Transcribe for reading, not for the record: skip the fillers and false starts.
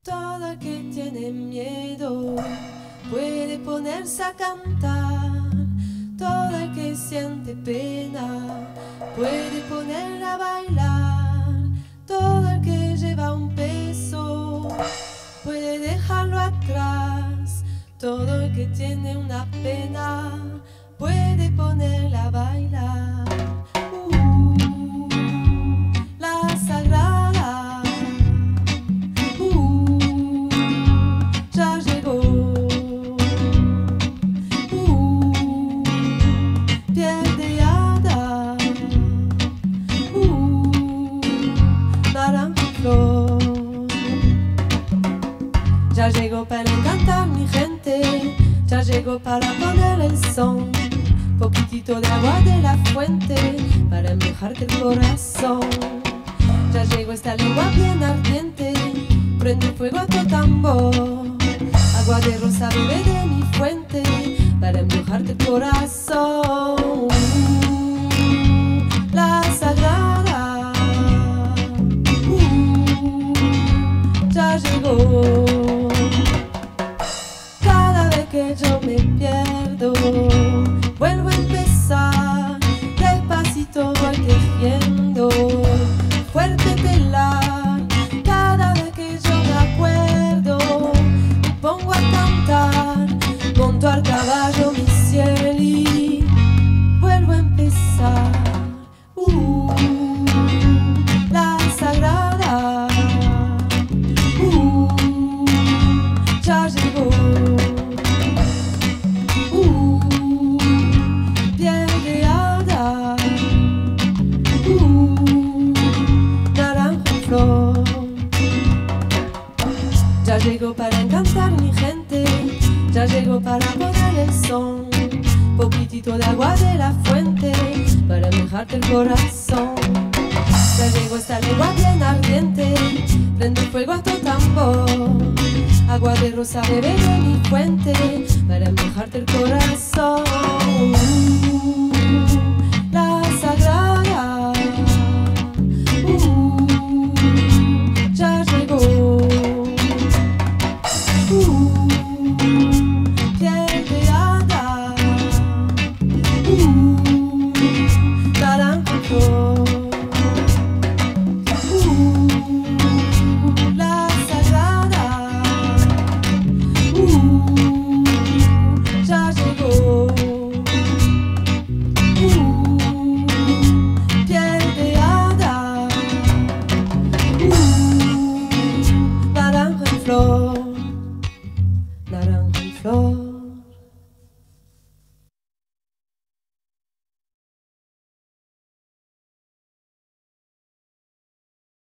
Todo el que tiene miedo puede ponerse a cantar. Todo el que siente pena puede poner a bailar. Todo el que lleva un peso puede dejarlo atrás. Todo el que tiene una pena puede ponerla a bailar. La sagrada ya llegó. Piel de hada, naranja flor. Ya llegó para encantar mi gente, ya llegó para poner el son. Poquitito de agua de la fuente para mojarte el corazón. Ya llegó esta lengua bien ardiente, prende fuego a tu tambor. Agua de rosa bebe de mi fuente para embrujarte el corazón. La sagrada ya llegó. Cada vez que yo me pierdo vuelvo a empezar, despacito voy tejiendo fuerte telar. Cada vez que yo me acuerdo me pongo a cantar, monto al caballo mi cielo y vuelvo a empezar. La sagrada ya llegó. Piel de hada, naranja flor. Ya llegó para encantar mi gente, ya llegó para poner el son. Poquitito de agua de la fuente para mojarte el corazón. Ya llegó esta lengua bien ardiente, prende fuego a tu tambor. Agua de rosa bebe de mi fuente para mojarte el corazón.